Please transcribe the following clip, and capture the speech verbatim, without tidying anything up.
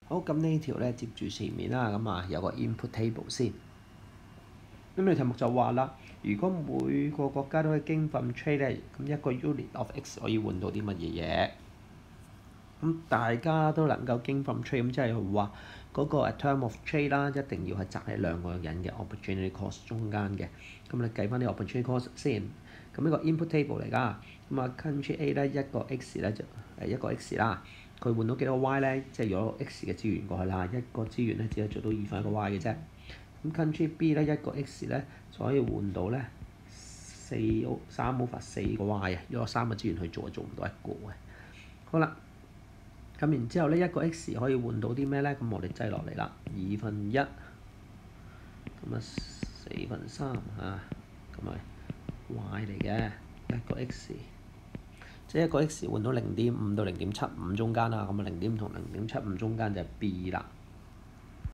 好，咁呢條咧接住前面啦，咁啊有個 input table 先。咁你題目就話啦，如果每個國家都可以經 from trade 咧，咁一個 unit of x 可以換到啲乜嘢嘢？咁大家都能夠經 from trade，咁即係話嗰個 term of trade 啦，一定要係擲喺兩個人嘅 opportunity cost 中間嘅。咁你計翻啲 opportunity cost 先。咁呢個 input table 嚟㗎。咁啊 country A 咧一個 x 咧就誒一個 x 啦，佢換到幾多 y 咧？即係如果 x 嘅資源過去啦，一個資源咧只係做到二分一個 y 嘅啫。咁 country B 咧一個 x 咧就可以換到咧四三 over 四個 y 啊！如果三個資源去做，做唔到一個嘅。好啦，咁然之後咧一個 x 可以換到啲咩咧？咁我哋擠落嚟啦，二分一，咁啊四分三啊，咁啊 y 嚟嘅一個 x， 即係一個 x 換到零點五到零點七五中間啦。咁啊零點五同零點七五中間就係 b 啦。